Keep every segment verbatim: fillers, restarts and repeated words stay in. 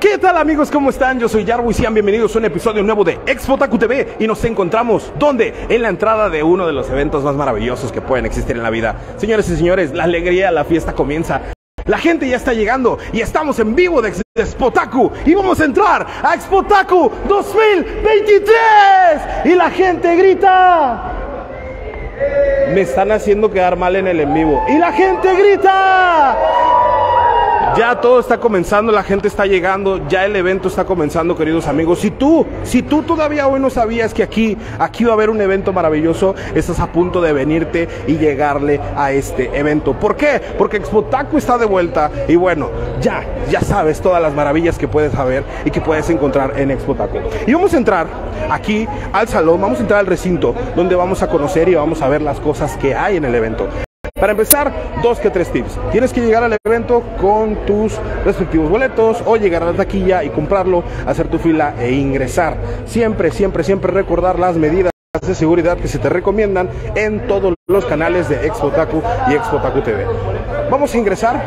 ¿Qué tal, amigos? ¿Cómo están? Yo soy Yarbo y sean bienvenidos a un episodio nuevo de Expotaku T V. Y nos encontramos, ¿dónde? En la entrada de uno de los eventos más maravillosos que pueden existir en la vida. Señores y señores, la alegría, la fiesta comienza. La gente ya está llegando y estamos en vivo de Expotaku y vamos a entrar a Expotaku dos mil veintitrés y la gente grita. Me están haciendo quedar mal en el en vivo y la gente grita. Ya todo está comenzando, la gente está llegando, ya el evento está comenzando, queridos amigos. Si tú, si tú todavía hoy no sabías que aquí, aquí va a haber un evento maravilloso, estás a punto de venirte y llegarle a este evento. ¿Por qué? Porque Expotaku está de vuelta y bueno, ya, ya sabes todas las maravillas que puedes saber y que puedes encontrar en Expotaku. Y vamos a entrar aquí al salón, vamos a entrar al recinto donde vamos a conocer y vamos a ver las cosas que hay en el evento. Para empezar, dos que tres tips. Tienes que llegar al evento con tus respectivos boletos o llegar a la taquilla y comprarlo, hacer tu fila e ingresar. Siempre, siempre, siempre recordar las medidas de seguridad que se te recomiendan en todos los canales de Expotaku y Expotaku T V. Vamos a ingresar,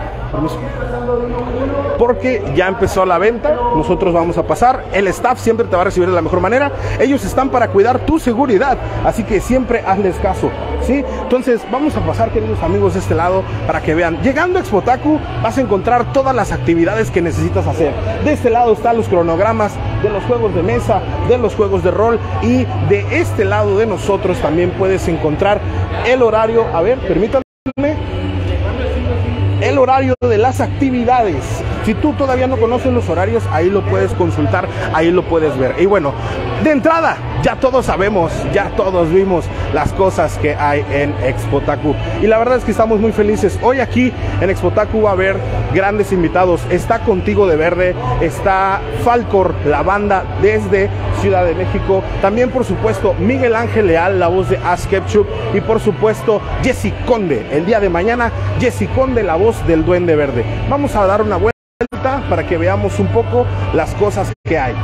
porque ya empezó la venta. Nosotros vamos a pasar, el staff siempre te va a recibir de la mejor manera. Ellos están para cuidar tu seguridad, así que siempre hazles caso, ¿sí? Entonces vamos a pasar, queridos amigos, de este lado para que vean. Llegando a Expotaku vas a encontrar todas las actividades que necesitas hacer. De este lado están los cronogramas de los juegos de mesa, de los juegos de rol, y de este lado de nosotros también puedes encontrar el horario. A ver, permítanme, el horario de las actividades. Si tú todavía no conoces los horarios, ahí lo puedes consultar, ahí lo puedes ver. Y bueno, de entrada, ya todos sabemos, ya todos vimos las cosas que hay en Expotaku. Y la verdad es que estamos muy felices. Hoy aquí en Expotaku va a haber grandes invitados. Está Contigo de Verde, está Falcor, la banda desde Ciudad de México. También, por supuesto, Miguel Ángel Leal, la voz de Ash Ketchum. Y por supuesto, Jesse Conde. El día de mañana, Jesse Conde, la voz del Duende Verde. Vamos a dar una vuelta para que veamos un poco las cosas que hay.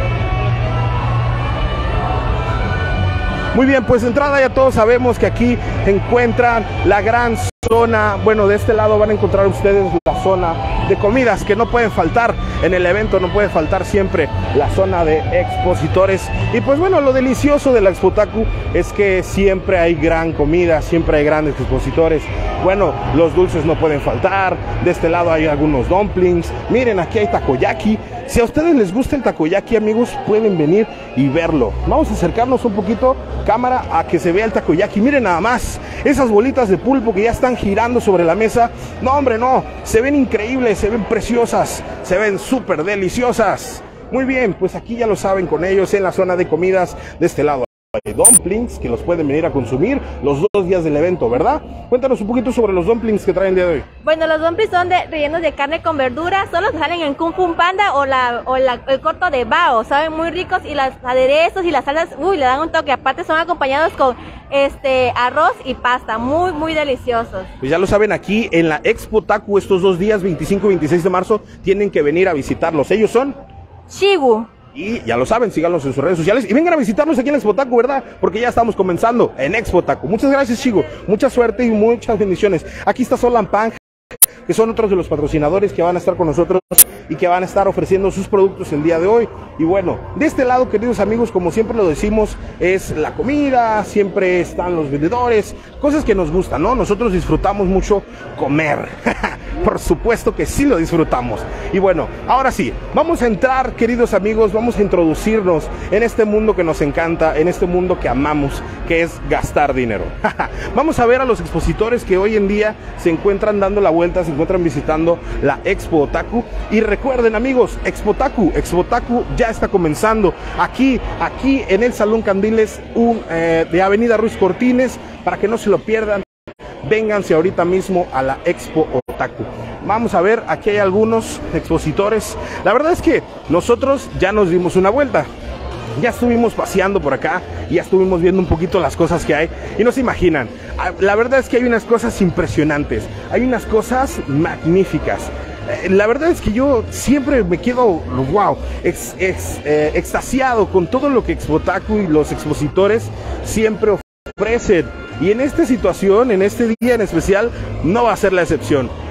Muy bien, pues de entrada ya todos sabemos que aquí encuentran la gran zona. Bueno, de este lado van a encontrar ustedes la zona de comidas que no pueden faltar en el evento, no puede faltar siempre la zona de expositores. Y pues bueno, lo delicioso de la Expotaku es que siempre hay gran comida, siempre hay grandes expositores. Bueno, los dulces no pueden faltar. De este lado hay algunos dumplings. Miren, aquí hay takoyaki. Si a ustedes les gusta el takoyaki, amigos, pueden venir y verlo. Vamos a acercarnos un poquito, cámara, a que se vea el takoyaki. Miren nada más, esas bolitas de pulpo que ya están girando sobre la mesa. No, hombre, no, se ven increíbles, se ven preciosas, se ven súper deliciosas. Muy bien, pues aquí ya lo saben con ellos en la zona de comidas. De este lado hay dumplings que los pueden venir a consumir los dos días del evento, ¿verdad? Cuéntanos un poquito sobre los dumplings que traen el día de hoy. Bueno, los dumplings son de, rellenos de carne con verduras, son los que salen en Kung Fu Panda o, la, o la, el corto de Bao, saben muy ricos, y los aderezos y las salsas, uy, le dan un toque. Aparte son acompañados con este arroz y pasta, muy, muy deliciosos. Pues ya lo saben, aquí en la Expotaku estos dos días, veinticinco y veintiséis de marzo, tienen que venir a visitarlos. Ellos son Shigu. Y ya lo saben, síganlos en sus redes sociales y vengan a visitarnos aquí en Expotaku, ¿verdad? Porque ya estamos comenzando en Expotaku. Muchas gracias, Chigo. Mucha suerte y muchas bendiciones. Aquí está Solan Pang, que son otros de los patrocinadores que van a estar con nosotros y que van a estar ofreciendo sus productos el día de hoy. Y bueno, de este lado, queridos amigos, como siempre lo decimos, es la comida, siempre están los vendedores, cosas que nos gustan, ¿no? Nosotros disfrutamos mucho comer. Por supuesto que sí lo disfrutamos. Y bueno, ahora sí, vamos a entrar, queridos amigos, vamos a introducirnos en este mundo que nos encanta, en este mundo que amamos, que es gastar dinero. Vamos a ver a los expositores que hoy en día se encuentran dando la vuelta, se encuentran visitando la Expotaku. Y recuerden, amigos, Expotaku, Expotaku ya está comenzando aquí, aquí en el Salón Candiles un, eh, de Avenida Ruiz Cortines, para que no se lo pierdan. Vénganse ahorita mismo a la Expotaku. Vamos a ver, aquí hay algunos expositores. La verdad es que nosotros ya nos dimos una vuelta. Ya estuvimos paseando por acá y ya estuvimos viendo un poquito las cosas que hay. Y no se imaginan, la verdad es que hay unas cosas impresionantes. Hay unas cosas magníficas. La verdad es que yo siempre me quedo, wow, ex, ex, eh, extasiado con todo lo que Expotaku y los expositores siempre ofrecen. Y en esta situación, en este día en especial, no va a ser la excepción.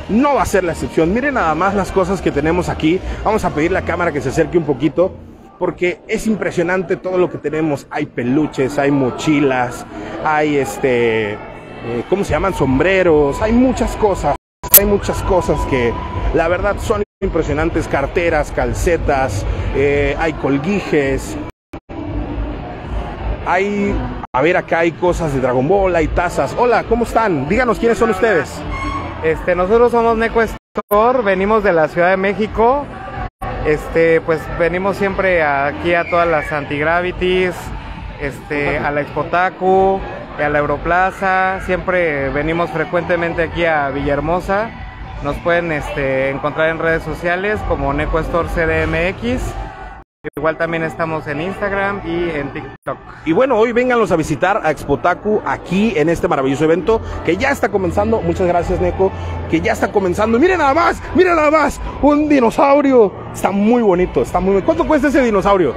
no va a ser la excepción. Miren nada más las cosas que tenemos aquí. Vamos a pedirle a la cámara que se acerque un poquito, porque es impresionante todo lo que tenemos. Hay peluches, hay mochilas, hay este, eh, ¿cómo se llaman? Sombreros, hay muchas cosas, hay muchas cosas que la verdad son impresionantes. Carteras, calcetas, eh, hay colguijes, hay, a ver, acá hay cosas de Dragon Ball, hay tazas. Hola, ¿cómo están? Díganos quiénes son ustedes. Este, nosotros somos Neko Store, venimos de la Ciudad de México. Este, pues venimos siempre aquí a todas las Antigravities, este, a la Expotaku, a la Europlaza. Siempre venimos frecuentemente aquí a Villahermosa. Nos pueden este, encontrar en redes sociales como Neko Store C D M X. Igual también estamos en Instagram y en TikTok. Y bueno, hoy vénganlos a visitar a Expotaku aquí en este maravilloso evento que ya está comenzando. Muchas gracias, Neko, que ya está comenzando. Miren nada más, miren nada más, un dinosaurio. Está muy bonito, está muy... ¿Cuánto cuesta ese dinosaurio?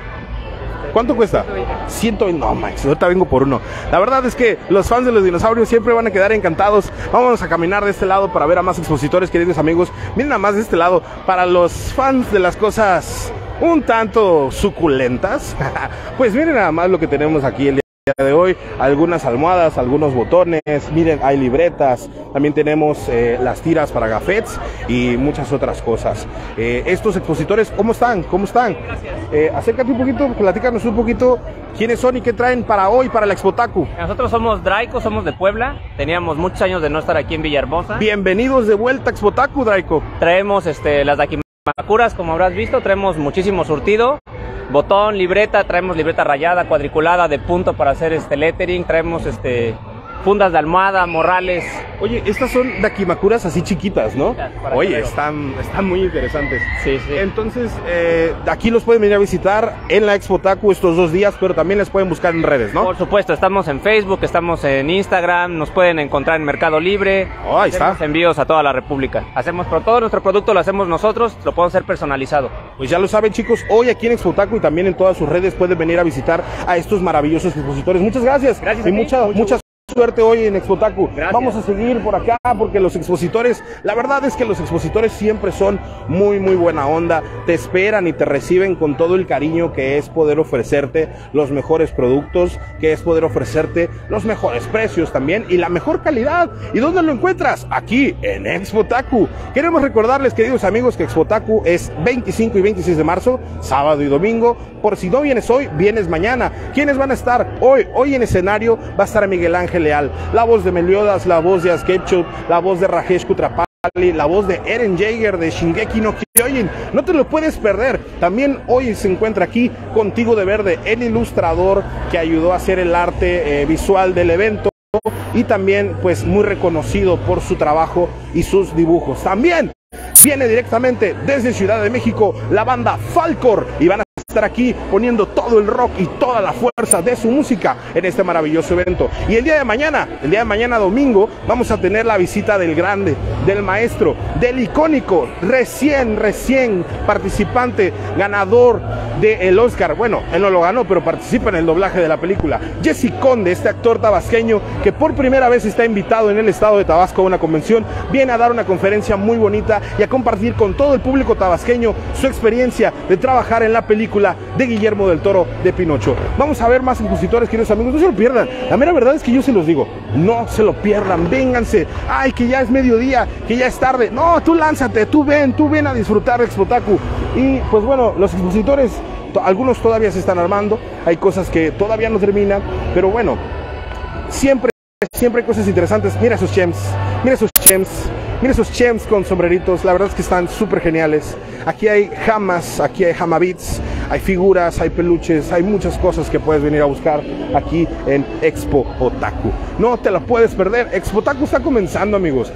¿Cuánto cuesta? ciento veinte. No, Max, ahorita vengo por uno. La verdad es que los fans de los dinosaurios siempre van a quedar encantados. Vamos a caminar de este lado para ver a más expositores, queridos amigos. Miren nada más de este lado, para los fans de las cosas un tanto suculentas, pues miren nada más lo que tenemos aquí el día de hoy. Algunas almohadas, algunos botones, miren, hay libretas, también tenemos eh, las tiras para gafetes y muchas otras cosas. Eh, estos expositores, ¿cómo están? ¿Cómo están? Gracias. Eh, acércate un poquito, platícanos un poquito quiénes son y qué traen para hoy, para la Expotaku. Nosotros somos Draiko, somos de Puebla. Teníamos muchos años de no estar aquí en Villahermosa. Bienvenidos de vuelta a Expotaku, Draiko. Traemos este, las Dakimakuras, como habrás visto, traemos muchísimo surtido. Botón, libreta, traemos libreta rayada, cuadriculada, de punto para hacer este lettering. Traemos este, fundas de almohada, morrales. Oye, estas son dakimakuras así chiquitas, ¿no? Oye, están, están muy interesantes. Sí, sí. Entonces, eh, aquí los pueden venir a visitar en la Expotaku estos dos días, pero también les pueden buscar en redes, ¿no? Por supuesto, estamos en Facebook, estamos en Instagram, nos pueden encontrar en Mercado Libre. Oh, ahí está. Hacemos envíos a toda la República. Hacemos, pero todo nuestro producto lo hacemos nosotros, lo podemos hacer personalizado. Pues ya lo saben, chicos, hoy aquí en Expotaku y también en todas sus redes pueden venir a visitar a estos maravillosos expositores. Muchas gracias. Gracias y a ti. mucha, Mucho muchas suerte hoy en Expotaku. Gracias. Vamos a seguir por acá porque los expositores, la verdad es que los expositores siempre son muy muy buena onda, te esperan y te reciben con todo el cariño que es poder ofrecerte los mejores productos, que es poder ofrecerte los mejores precios también y la mejor calidad. ¿Y dónde lo encuentras? Aquí en Expotaku. Queremos recordarles, queridos amigos, que Expotaku es veinticinco y veintiséis de marzo, sábado y domingo. Por si no vienes hoy, vienes mañana. ¿Quiénes van a estar hoy? Hoy en escenario va a estar Miguel Ángel Leal, la voz de Meliodas, la voz de Askepchuk, la voz de Rajesh Kutrapali, la voz de Eren Jaeger de Shingeki no Kyojin. No te lo puedes perder. También hoy se encuentra aquí contigo de verde el ilustrador que ayudó a hacer el arte eh, visual del evento y también pues muy reconocido por su trabajo y sus dibujos. También viene directamente desde Ciudad de México la banda Falcor y van a estar aquí poniendo todo el rock y toda la fuerza de su música en este maravilloso evento. Y el día de mañana, el día de mañana domingo, vamos a tener la visita del grande, del maestro, del icónico, recién, recién participante, ganador del Oscar. Bueno, él no lo ganó, pero participa en el doblaje de la película. Jesse Conde, este actor tabasqueño que por primera vez está invitado en el estado de Tabasco a una convención, viene a dar una conferencia muy bonita y a compartir con todo el público tabasqueño su experiencia de trabajar en la película de Guillermo del Toro de Pinocho. Vamos a ver más expositores, queridos amigos, no se lo pierdan. La mera verdad es que yo se los digo, no se lo pierdan, vénganse. Ay, que ya es mediodía, que ya es tarde. No, tú lánzate, tú ven, tú ven a disfrutar de Expotaku. Y pues bueno, los expositores, algunos todavía se están armando, hay cosas que todavía no terminan, pero bueno, siempre Siempre hay cosas interesantes. Mira esos chems, mira esos chems, mira esos chems con sombreritos. La verdad es que están súper geniales. Aquí hay hamas, aquí hay hamabits, hay figuras, hay peluches, hay muchas cosas que puedes venir a buscar aquí en Expo Otaku. No te la puedes perder. Expo Otaku está comenzando, amigos.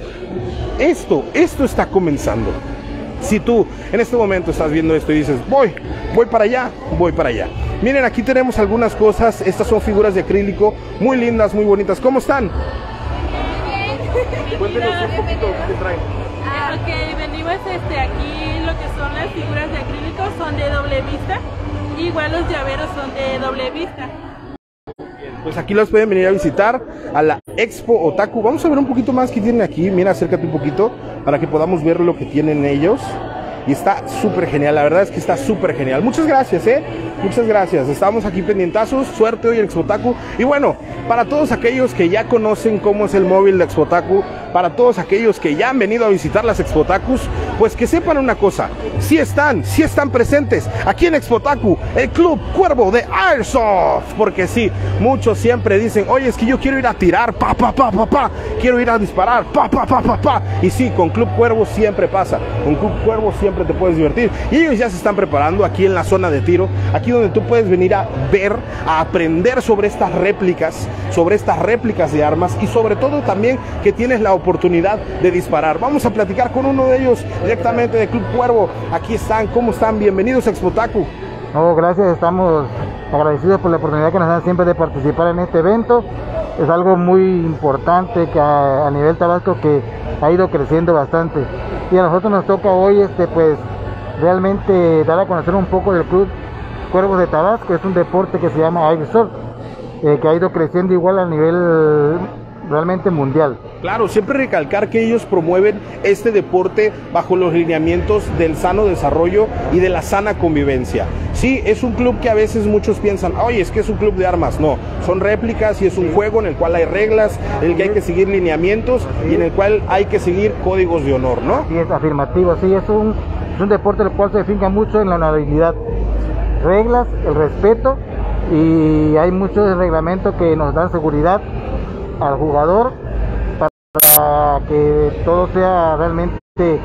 Esto, esto está comenzando. Si tú en este momento estás viendo esto y dices, voy, voy para allá, voy para allá. Miren, aquí tenemos algunas cosas. Estas son figuras de acrílico, muy lindas, muy bonitas. ¿Cómo están? Cuéntenos un poquito qué traen. Ah, ok, venimos este, aquí, lo que son las figuras de acrílico son de doble vista. Igual los llaveros son de doble vista. Pues aquí los pueden venir a visitar a la Expo Otaku. Vamos a ver un poquito más que tienen aquí. Mira, acércate un poquito para que podamos ver lo que tienen ellos. Y está súper genial, la verdad es que está súper genial. Muchas gracias, eh, muchas gracias. Estamos aquí pendientazos, suerte hoy en Expo Otaku. Y bueno, para todos aquellos que ya conocen cómo es el móvil de Expo Otaku, para todos aquellos que ya han venido a visitar las Expo Otakus, pues que sepan una cosa, sí están, sí están presentes aquí en Expo Otaku, el Club Cuervo de Airsoft. Porque sí, muchos siempre dicen, oye, es que yo quiero ir a tirar, pa, pa, pa, pa, pa, quiero ir a disparar, pa, pa, pa, pa, pa. Y sí, con Club Cuervo siempre pasa, con Club Cuervo siempre te puedes divertir. Y ellos ya se están preparando aquí en la zona de tiro, aquí donde tú puedes venir a ver, a aprender sobre estas réplicas, sobre estas réplicas de armas y sobre todo también que tienes la oportunidad de disparar. Vamos a platicar con uno de ellos directamente de Club Cuervo. Aquí están, ¿cómo están? Bienvenidos a Expo Otaku. No, gracias, estamos agradecidos por la oportunidad que nos dan siempre de participar en este evento. Es algo muy importante que a, a nivel Tabasco que ha ido creciendo bastante. Y a nosotros nos toca hoy este pues realmente dar a conocer un poco del Club Cuervos de Tabasco. Es un deporte que se llama Airsoft, eh, que ha ido creciendo igual a nivel realmente mundial. Claro, siempre recalcar que ellos promueven este deporte bajo los lineamientos del sano desarrollo y de la sana convivencia. Sí, es un club que a veces muchos piensan, oye, es que es un club de armas. No, son réplicas y es un juego en el cual hay reglas, en el que hay que seguir lineamientos y en el cual hay que seguir códigos de honor, ¿no? Sí, es afirmativo, sí, es un, es un deporte el cual se finca mucho en la honorabilidad, reglas, el respeto, y hay muchos reglamentos que nos dan seguridad al jugador para que todo sea realmente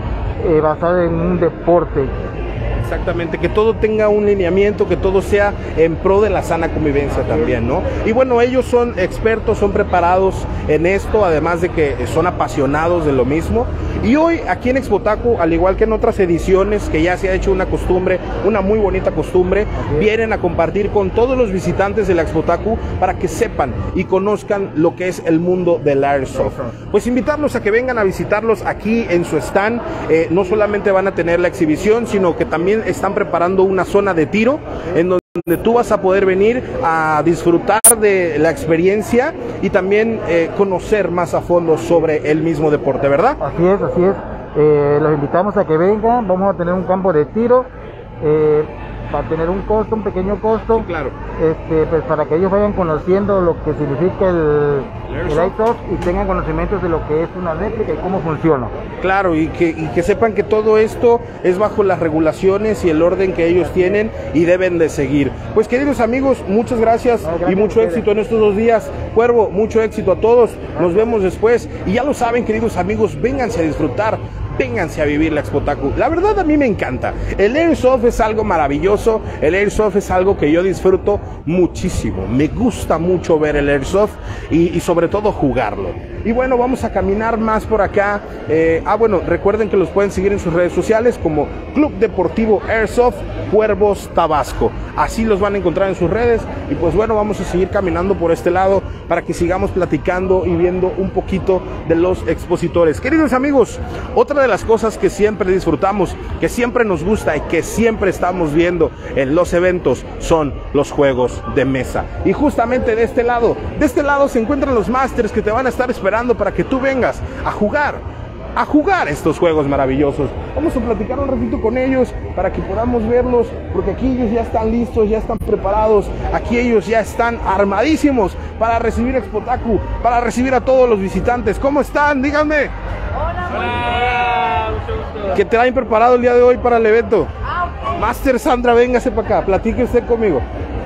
eh, basado en un deporte. Exactamente, que todo tenga un lineamiento, que todo sea en pro de la sana convivencia también, ¿no? Y bueno, ellos son expertos, son preparados en esto, además de que son apasionados de lo mismo. Y hoy aquí en Expo Otaku, al igual que en otras ediciones que ya se ha hecho una costumbre, una muy bonita costumbre, vienen a compartir con todos los visitantes de la Expo Otaku para que sepan y conozcan lo que es el mundo del Airsoft. Pues invitarlos a que vengan a visitarlos aquí en su stand. Eh, no solamente van a tener la exhibición, sino que también están preparando una zona de tiro en donde tú vas a poder venir a disfrutar de la experiencia y también eh, conocer más a fondo sobre el mismo deporte, ¿verdad? Así es, así es. Eh, los invitamos a que vengan. Vamos a tener un campo de tiro. Eh, va a tener un costo, un pequeño costo, sí, claro. este, pues para que ellos vayan conociendo lo que significa el, el Airsoft y tengan conocimientos de lo que es una réplica y cómo funciona. Claro, y que, y que sepan que todo esto es bajo las regulaciones y el orden que ellos tienen y deben de seguir. Pues queridos amigos, muchas gracias, no, gracias y mucho éxito en estos dos días. Cuervo, mucho éxito a todos, nos vemos después. Y ya lo saben, queridos amigos, vénganse a disfrutar. Vénganse a vivir la Expo Otaku. La verdad a mí me encanta. El Airsoft es algo maravilloso. El Airsoft es algo que yo disfruto muchísimo. Me gusta mucho ver el Airsoft y, y sobre todo jugarlo. Y bueno, vamos a caminar más por acá. Eh, ah, bueno, recuerden que los pueden seguir en sus redes sociales como Club Deportivo Airsoft Cuervos Tabasco. Así los van a encontrar en sus redes. Y pues bueno, vamos a seguir caminando por este lado para que sigamos platicando y viendo un poquito de los expositores. Queridos amigos, otra de las cosas que siempre disfrutamos, que siempre nos gusta y que siempre estamos viendo en los eventos son los juegos de mesa. Y justamente de este lado, de este lado se encuentran los Masters que te van a estar esperando para que tú vengas a jugar, a jugar estos juegos maravillosos. Vamos a platicar un ratito con ellos para que podamos verlos, porque aquí ellos ya están listos, ya están preparados, aquí ellos ya están armadísimos para recibir Expo Otaku, para recibir a todos los visitantes. ¿Cómo están? Díganme. Hola, hola, mucho gusto. ¿Qué traen preparado el día de hoy para el evento? Ah, okay. Master Sandra, véngase para acá, platique usted conmigo.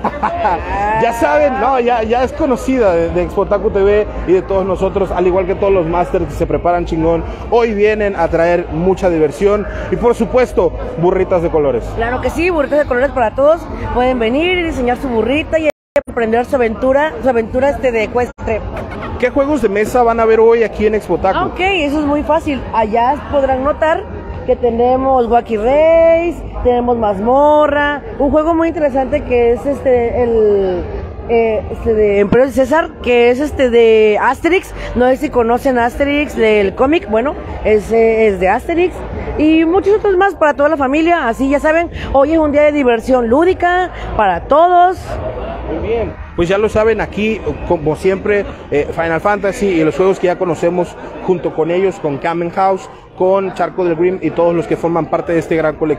Ya saben, no, ya, ya es conocida de, de Expo Otaku T V y de todos nosotros, al igual que todos los Masters que se preparan chingón. Hoy vienen a traer mucha diversión y por supuesto, burritas de colores. Claro que sí, burritas de colores para todos. Pueden venir y diseñar su burrita y emprender su aventura, su aventura este de ecuestre. ¿Qué juegos de mesa van a ver hoy aquí en Expo Otaku? Ah, ok, eso es muy fácil. Allá podrán notar que tenemos Wacky Race, tenemos Mazmorra, un juego muy interesante que es este el eh, este de Emperador César, que es este de Asterix. No sé si conocen Asterix del cómic, bueno, es, es de Asterix. Y muchos otros más para toda la familia, así ya saben, hoy es un día de diversión lúdica para todos. Muy bien, pues ya lo saben, aquí como siempre eh, Final Fantasy y los juegos que ya conocemos junto con ellos, con Kamen House, con Charco del Grim y todos los que forman parte de este gran colectivo.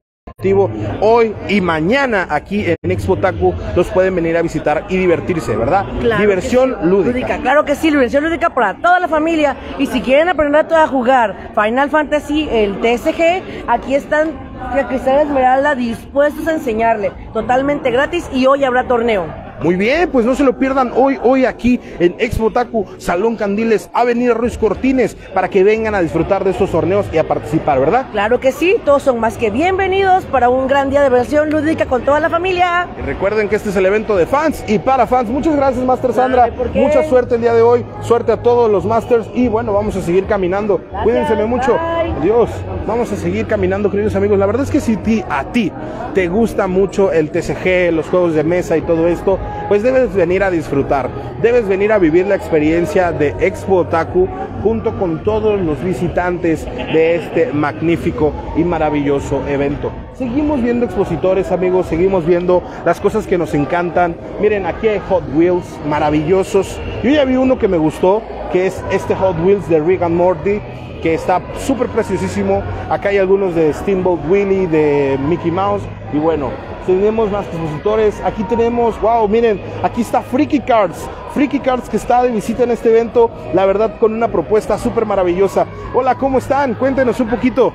Hoy y mañana aquí en Expo Otaku los pueden venir a visitar y divertirse, ¿verdad? Claro, diversión sí, lúdica. lúdica. Claro que sí, diversión lúdica para toda la familia. Y si quieren aprender a jugar Final Fantasy, el T S G, aquí están Cristal Esmeralda dispuestos a enseñarle, totalmente gratis, y hoy habrá torneo. Muy bien, pues no se lo pierdan hoy, hoy aquí en Expo Otaku, Salón Candiles, Avenida Ruiz Cortines, para que vengan a disfrutar de estos torneos y a participar, ¿verdad? Claro que sí, todos son más que bienvenidos para un gran día de versión lúdica con toda la familia. Y recuerden que este es el evento de fans y para fans. Muchas gracias, Master Sandra. Dale, ¿por qué? Mucha suerte el día de hoy, suerte a todos los Masters y bueno, vamos a seguir caminando. Gracias, Cuídense mucho. bye. Adiós. Vamos a seguir caminando, queridos amigos. La verdad es que si ti, a ti te gusta mucho el T C G, los juegos de mesa y todo esto, pues debes venir a disfrutar, debes venir a vivir la experiencia de Expo Otaku junto con todos los visitantes de este magnífico y maravilloso evento. Seguimos viendo expositores, amigos, seguimos viendo las cosas que nos encantan. Miren, aquí hay Hot Wheels maravillosos. Yo ya vi uno que me gustó, que es este Hot Wheels de Rick and Morty, que está súper preciosísimo. Acá hay algunos de Steamboat Willie, de Mickey Mouse, y bueno, tenemos más expositores. Aquí tenemos, wow, miren, aquí está Freaky Cards, Freaky Cards que está de visita en este evento, la verdad con una propuesta súper maravillosa. Hola, ¿cómo están? Cuéntenos un poquito.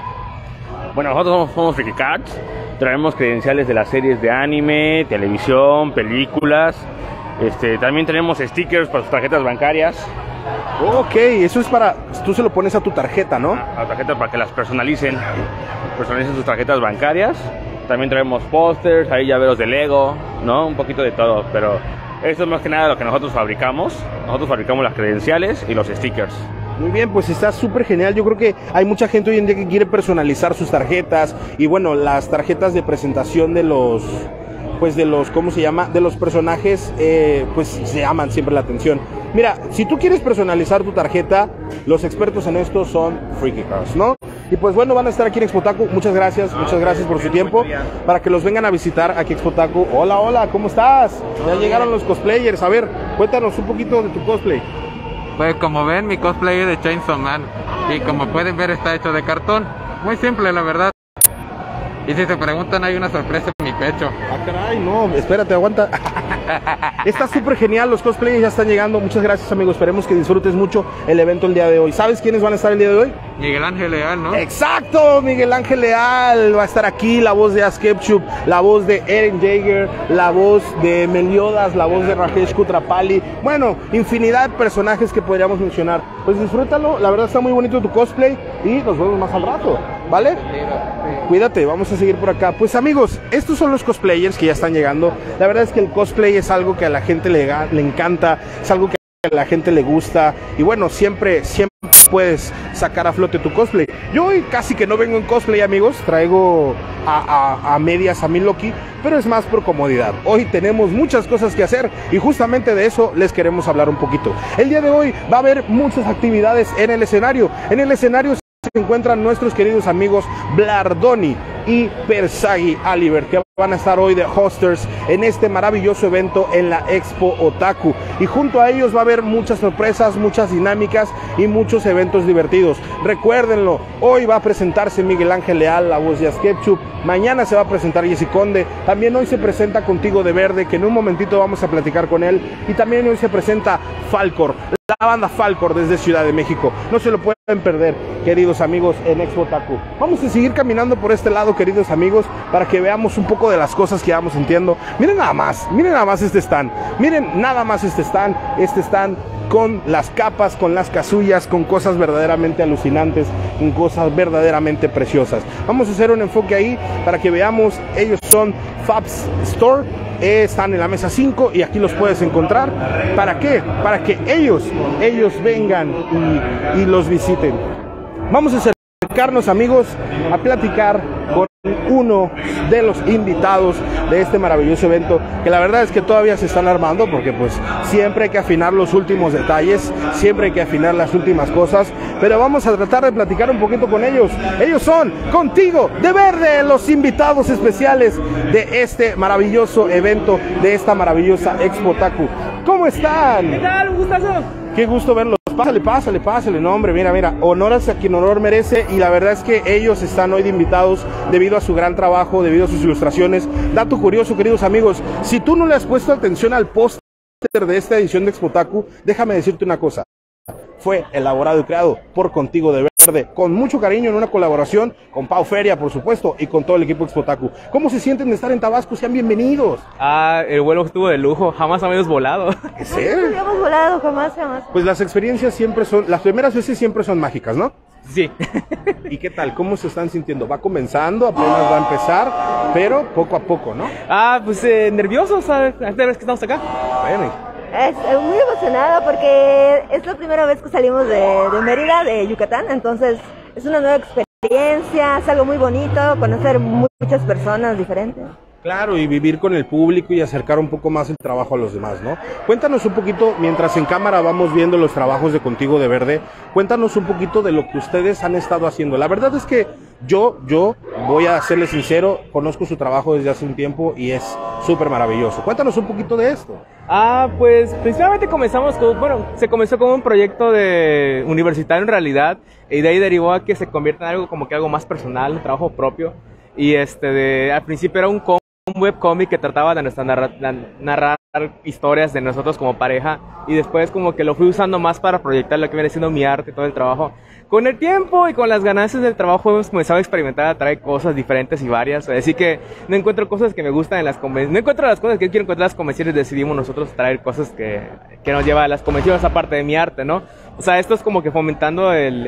Bueno, nosotros somos, somos Freaky Cards, traemos credenciales de las series de anime, televisión, películas, este, también tenemos stickers para sus tarjetas bancarias. Ok, eso es para, tú se lo pones a tu tarjeta, ¿no? A las tarjetas para que las personalicen, personalicen sus tarjetas bancarias. También traemos pósters, ahí llaveros de Lego, ¿no? Un poquito de todo, pero esto es más que nada lo que nosotros fabricamos. Nosotros fabricamos las credenciales y los stickers. Muy bien, pues está súper genial. Yo creo que hay mucha gente hoy en día que quiere personalizar sus tarjetas y bueno, las tarjetas de presentación de los, pues de los, ¿cómo se llama? De los personajes, eh, pues se llaman siempre la atención. Mira, si tú quieres personalizar tu tarjeta, los expertos en esto son Freaky Cards, ¿no? Y pues bueno, van a estar aquí en Expo Otaku. Muchas gracias, muchas gracias por su tiempo. Para que los vengan a visitar aquí en Expo Otaku. Hola, hola, ¿cómo estás? Ya llegaron los cosplayers. A ver, cuéntanos un poquito de tu cosplay. Pues como ven, mi cosplay es de Chainsaw Man. Y como pueden ver, está hecho de cartón. Muy simple, la verdad. Y si se preguntan, hay una sorpresa en mi pecho. Ah, caray, no, espérate, aguanta. Está súper genial, los cosplayers ya están llegando. Muchas gracias, amigos, esperemos que disfrutes mucho el evento el día de hoy. ¿Sabes quiénes van a estar el día de hoy? Miguel Ángel Leal, ¿no? Exacto, Miguel Ángel Leal va a estar aquí, la voz de Ash Ketchum, la voz de Eren Jaeger, la voz de Meliodas, la voz de Rajesh Kutrapali. Bueno, infinidad de personajes que podríamos mencionar. Pues disfrútalo, la verdad está muy bonito tu cosplay y nos vemos más al rato, ¿vale? Cuídate, vamos a seguir por acá. Pues amigos, estos son los cosplayers que ya están llegando. La verdad es que el cosplay es algo que a la gente le, le encanta, es algo que a la gente le gusta y bueno, siempre, siempre puedes sacar a flote tu cosplay. Yo hoy casi que no vengo en cosplay, amigos, traigo a, a, a medias a mi Loki, pero es más por comodidad. Hoy tenemos muchas cosas que hacer y justamente de eso les queremos hablar un poquito. El día de hoy va a haber muchas actividades en el escenario. En el escenario se encuentran nuestros queridos amigos Blardoni y Persagi Aliver, que van a estar hoy de hosters en este maravilloso evento en la Expo Otaku. Y junto a ellos va a haber muchas sorpresas, muchas dinámicas y muchos eventos divertidos. Recuérdenlo, hoy va a presentarse Miguel Ángel Leal, la voz de Ash Ketchum. Mañana se va a presentar Jessy Conde. También hoy se presenta Contigo de Verde, que en un momentito vamos a platicar con él. Y también hoy se presenta Falcor, la banda Falcor desde Ciudad de México. No se lo pueden perder, queridos amigos, en Expo Otaku. Vamos a seguir caminando por este lado, queridos amigos, para que veamos un poco de las cosas que vamos sintiendo. Miren nada más, miren nada más este stand. Miren nada más este stand, este stand con las capas, con las casullas, con cosas verdaderamente alucinantes, con cosas verdaderamente preciosas. Vamos a hacer un enfoque ahí para que veamos. Ellos son Fabs Store. Eh, están en la mesa cinco y aquí los puedes encontrar. ¿Para qué? Para que ellos, ellos vengan y, y los visiten. Vamos a acercarnos, amigos, a platicar con uno de los invitados de este maravilloso evento, que la verdad es que todavía se están armando, porque pues siempre hay que afinar los últimos detalles, siempre hay que afinar las últimas cosas, pero vamos a tratar de platicar un poquito con ellos. Ellos son Contigo de Verde, los invitados especiales de este maravilloso evento, de esta maravillosa Expo Otaku. ¿Cómo están? ¿Qué tal? Un gustazo. Qué gusto verlos. Pásale, pásale, pásale, no hombre, mira, mira, honores a quien honor merece, y la verdad es que ellos están hoy de invitados debido a su gran trabajo, debido a sus ilustraciones. Dato curioso, queridos amigos, si tú no le has puesto atención al póster de esta edición de Expo Otaku, déjame decirte una cosa, fue elaborado y creado por Contigo de Verde, con mucho cariño, en una colaboración con Pau Feria, por supuesto, y con todo el equipo Expo Otaku. ¿Cómo se sienten de estar en Tabasco? Sean bienvenidos. Ah, el vuelo estuvo de lujo, jamás habíamos volado. ¿Qué No habíamos volado, jamás, jamás. Pues las experiencias siempre son, las primeras veces siempre son mágicas, ¿no? Sí. ¿Y qué tal? ¿Cómo se están sintiendo? Va comenzando, apenas va a empezar, pero poco a poco, ¿no? Ah, pues eh, nerviosos, ¿sabes? La primera vez que estamos acá. Bueno. Es eh, muy emocionada porque es la primera vez que salimos de, de Mérida, de Yucatán, entonces es una nueva experiencia, es algo muy bonito, conocer muchas personas diferentes. Claro, y vivir con el público y acercar un poco más el trabajo a los demás, ¿no? Cuéntanos un poquito, mientras en cámara vamos viendo los trabajos de Contigo de Verde, cuéntanos un poquito de lo que ustedes han estado haciendo. La verdad es que yo, yo, voy a serles sincero, conozco su trabajo desde hace un tiempo y es súper maravilloso. Cuéntanos un poquito de esto. Ah, pues principalmente comenzamos con, bueno, se comenzó como un proyecto de universitario en realidad, y de ahí derivó a que se convierta en algo como que algo más personal, un trabajo propio, y este, de, al principio era un com un webcómic que trataba de nuestra narra narrar historias de nosotros como pareja, y después como que lo fui usando más para proyectar lo que viene siendo mi arte, todo el trabajo. Con el tiempo y con las ganancias del trabajo hemos comenzado a experimentar, a traer cosas diferentes y varias, así que no encuentro cosas que me gustan en las convenciones, no encuentro las cosas que yo quiero encontrar en las convenciones, decidimos nosotros traer cosas que, que nos llevan a las convenciones aparte de mi arte, ¿no? O sea, esto es como que fomentando el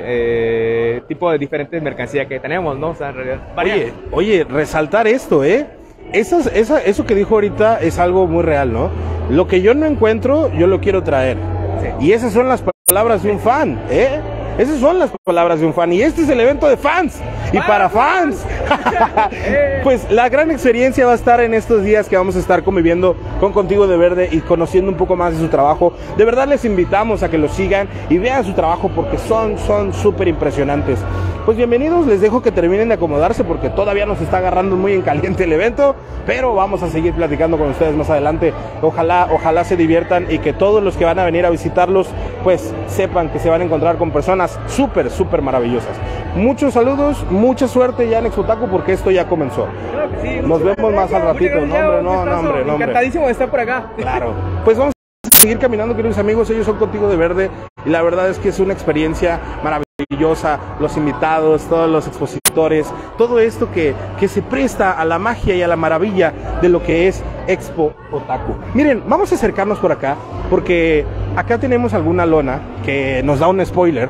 eh, tipo de diferentes mercancía que tenemos, ¿no? O sea, en realidad, oye, oye, resaltar esto, ¿eh? Esas, esa, eso que dijo ahorita es algo muy real, ¿no? Lo que yo no encuentro, yo lo quiero traer. Sí. Y esas son las palabras de un fan, ¿eh? Esas son las palabras de un fan. Y este es el evento de fans. Y para fans. Pues la gran experiencia va a estar en estos días que vamos a estar conviviendo con Contigo de Verde y conociendo un poco más de su trabajo. De verdad les invitamos a que lo sigan y vean su trabajo, porque son son súper impresionantes. Pues bienvenidos, les dejo que terminen de acomodarse porque todavía nos está agarrando muy en caliente el evento, pero vamos a seguir platicando con ustedes más adelante. Ojalá, ojalá se diviertan y que todos los que van a venir a visitarlos pues sepan que se van a encontrar con personas súper, súper maravillosas. Muchos saludos, mucha suerte ya en Expo Otaku, porque esto ya comenzó. Claro que sí, nos vemos más al ratito. No, hombre, no, no, hombre, no, encantadísimo de estar por acá. Claro. Pues vamos a seguir caminando, queridos amigos. Ellos son Contigo de Verde y la verdad es que es una experiencia maravillosa. Los invitados, todos los expositores, todo esto que, que se presta a la magia y a la maravilla de lo que es Expo Otaku. Miren, vamos a acercarnos por acá, porque acá tenemos alguna lona que nos da un spoiler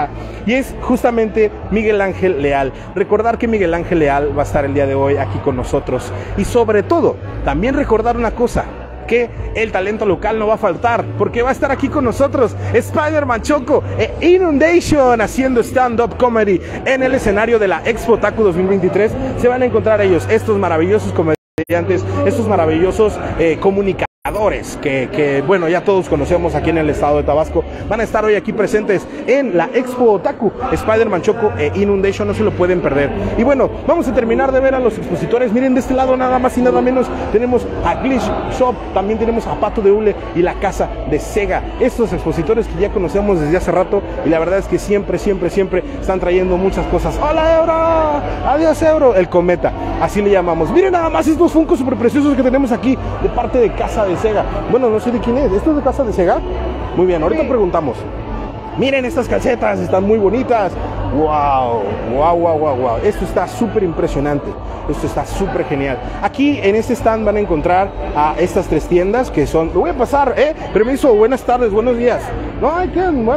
y es justamente Miguel Ángel Leal. Recordar que Miguel Ángel Leal va a estar el día de hoy aquí con nosotros, y sobre todo también recordar una cosa, que el talento local no va a faltar, porque va a estar aquí con nosotros Spider-Man Choco e Inundation haciendo stand-up comedy en el escenario de la Expo Otaku dos mil veintitrés. Se van a encontrar ellos, estos maravillosos comediantes, estos maravillosos eh, comunicadores que, que, bueno, ya todos conocemos aquí en el estado de Tabasco. Van a estar hoy aquí presentes en la Expo Otaku. Spider-Man Choco e Inundation, no se lo pueden perder. Y bueno, vamos a terminar de ver a los expositores. Miren, de este lado nada más y nada menos tenemos a Glitch Shop, también tenemos a Pato de Hule y la Casa de Sega. Estos expositores que ya conocemos desde hace rato, y la verdad es que siempre, siempre, siempre están trayendo muchas cosas. ¡Hola, Euro! ¡Adiós, Euro! El cometa, así le llamamos. Miren nada más estos Funkos super preciosos que tenemos aquí de parte de Casa de Sega. Bueno, no sé de quién es. ¿Esto es de Casa de Sega? Muy bien, ahorita preguntamos. Miren estas calcetas, están muy bonitas. Wow, wow, wow, wow, wow. Esto está súper impresionante. Esto está súper genial. Aquí en este stand van a encontrar a estas tres tiendas que son... Lo voy a pasar, ¿eh? Permiso, buenas tardes, buenos días. No, ay, qué bueno.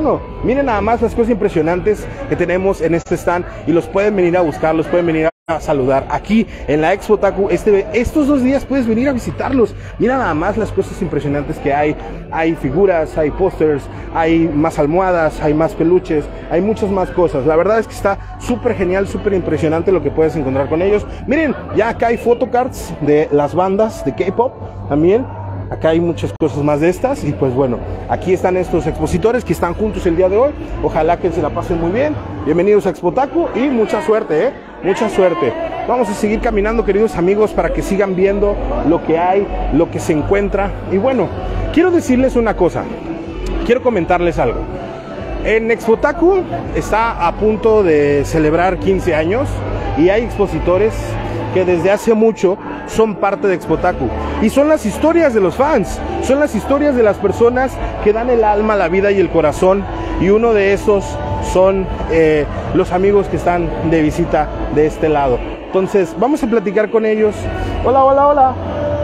Miren nada más las cosas impresionantes que tenemos en este stand y los pueden venir a buscar, los pueden venir a saludar aquí en la Expo Otaku. Este, estos dos días puedes venir a visitarlos. Mira nada más las cosas impresionantes que hay. Hay figuras, hay pósters, hay más almohadas, hay más peluches, hay muchas más cosas. La verdad es que está súper genial, súper impresionante lo que puedes encontrar con ellos. Miren, ya acá hay photocards de las bandas de K-pop también. Acá hay muchas cosas más de estas y pues bueno, aquí están estos expositores que están juntos el día de hoy. Ojalá que se la pasen muy bien. Bienvenidos a Expo Otaku y mucha suerte, ¿eh? Mucha suerte. Vamos a seguir caminando, queridos amigos, para que sigan viendo lo que hay, lo que se encuentra. Y bueno, quiero decirles una cosa, quiero comentarles algo. En Expo Otaku está a punto de celebrar quince años y hay expositores que desde hace mucho son parte de Expo Otaku. Y son las historias de los fans, son las historias de las personas que dan el alma, la vida y el corazón. Y uno de esos son eh, los amigos que están de visita de este lado. Entonces, vamos a platicar con ellos. Hola, hola, hola.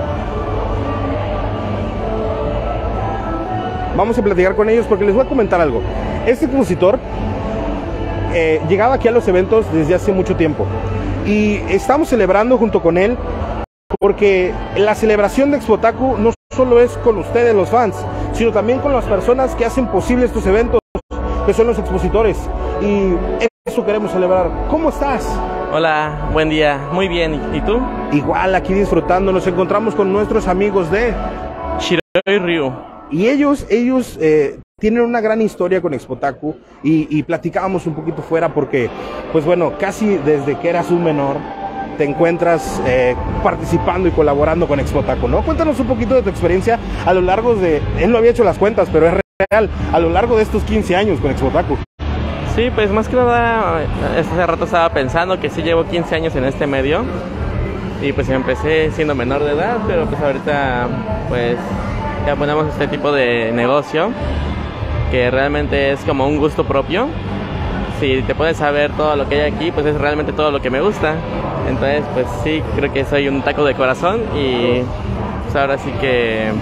Vamos a platicar con ellos porque les voy a comentar algo. Este expositor eh, llegaba aquí a los eventos desde hace mucho tiempo. Y estamos celebrando junto con él porque la celebración de Expo Otaku no solo es con ustedes los fans, sino también con las personas que hacen posible estos eventos, que son los expositores, y eso queremos celebrar. ¿Cómo estás? Hola, buen día, muy bien, ¿y tú? Igual, aquí disfrutando, nos encontramos con nuestros amigos de Shiroi Ryu. Y ellos, ellos eh, tienen una gran historia con Expo Otaku y, y platicábamos un poquito fuera porque, pues bueno, casi desde que eras un menor te encuentras eh, participando y colaborando con Expo Otaku, ¿no? Cuéntanos un poquito de tu experiencia a lo largo de, él no había hecho las cuentas, pero es real, a lo largo de estos quince años con Expo Otaku. Sí, pues más que nada, hace rato estaba pensando que sí llevo quince años en este medio y pues empecé siendo menor de edad, pero pues ahorita pues ya ponemos este tipo de negocio que realmente es como un gusto propio. Si te pones a ver todo lo que hay aquí, pues es realmente todo lo que me gusta. Entonces, pues sí, creo que soy un taco de corazón y pues ahora sí que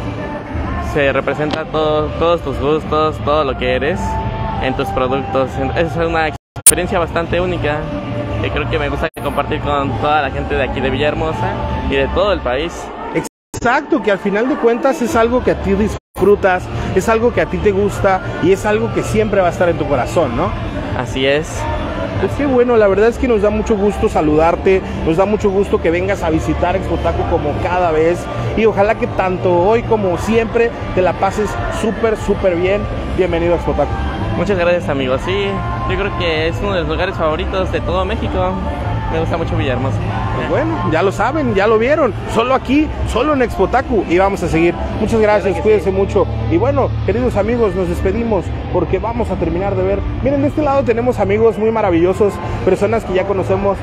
se representa todo, todos tus gustos, todo lo que eres en tus productos. Es una experiencia bastante única que creo que me gusta compartir con toda la gente de aquí de Villahermosa y de todo el país. Exacto, que al final de cuentas es algo que a ti disfrutas, es algo que a ti te gusta y es algo que siempre va a estar en tu corazón, ¿no? Así es. Pues qué bueno, la verdad es que nos da mucho gusto saludarte, nos da mucho gusto que vengas a visitar Expo Otaku como cada vez y ojalá que tanto hoy como siempre te la pases súper, súper bien. Bienvenido a Expo Otaku. Muchas gracias, amigos. Sí, yo creo que es uno de los lugares favoritos de todo México. Me gusta mucho Villahermosa. Pues bueno, ya lo saben, ya lo vieron. Solo aquí, solo en Expo Otaku y vamos a seguir. Muchas gracias, cuídense mucho. Y bueno, queridos amigos, nos despedimos porque vamos a terminar de ver. Miren, de este lado tenemos amigos muy maravillosos, personas que ya conocemos.